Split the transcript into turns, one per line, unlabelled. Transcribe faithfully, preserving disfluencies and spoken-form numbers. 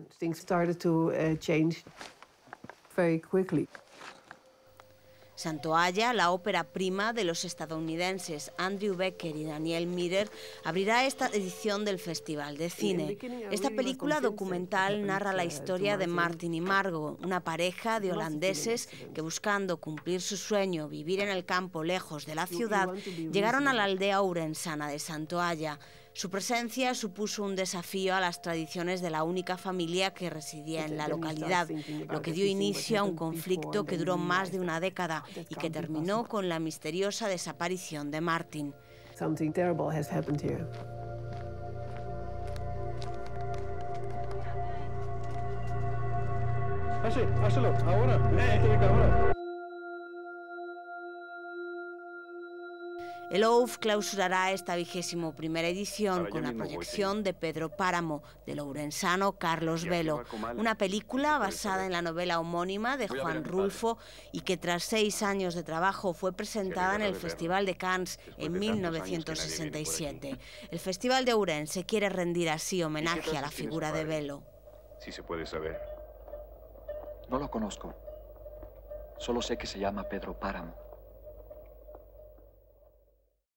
Things started to uh, change very quickly.
Santoalla, la ópera prima de los estadounidenses Andrew Becker y Daniel Miller, abrirá esta edición del Festival de Cine. Esta película documental narra la historia de Martin y Margot, una pareja de holandeses que, buscando cumplir su sueño, vivir en el campo lejos de la ciudad, llegaron a la aldea ourensana de Santoalla. Su presencia supuso un desafío a las tradiciones de la única familia que residía en la localidad, lo que dio inicio a un conflicto que duró más de una década y que terminó con la misteriosa desaparición de Martin.
Something terrible has happened here.
Hazlo, ahora, delante de cámara.
El O U F clausurará esta vigésimo primera edición con la proyección de Pedro Páramo, del ourensano Carlos Velo, una película basada en la novela homónima de Juan Rulfo y que tras seis años de trabajo fue presentada en el Festival de Cannes en mil novecientos sesenta y siete. El Festival de Ourense quiere rendir así homenaje a la figura de Velo.
Si se puede saber.
No lo conozco. Solo sé que se llama Pedro Páramo.